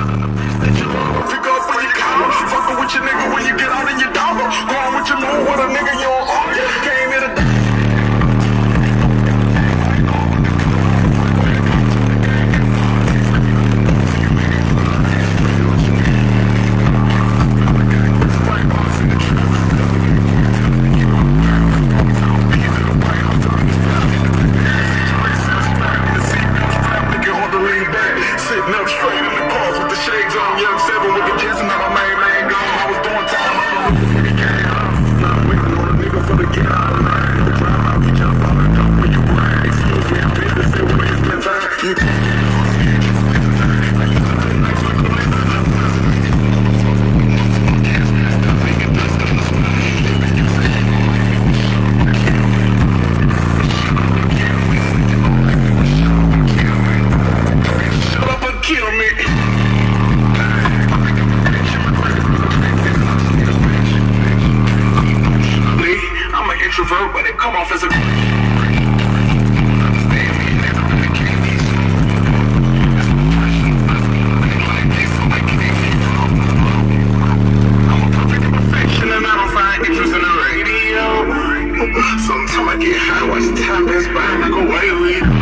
Pick up when you call, fucking with your nigga when you get out in your dog. Going with your move with a nigga you don't own. Came here to sitting up straight in the cars with the shades on, young 7 with the jets and my main man gone. I was doing time. Now I'm waiting on a nigga for the get out of line. The drive out, we jump out and dump when you grind. Excuse me, I'm busy, say when it's been time. Introvert, but it come off as a perfection, and I don't find interest in the radio. Sometimes I get high, watch time pass by like a whale.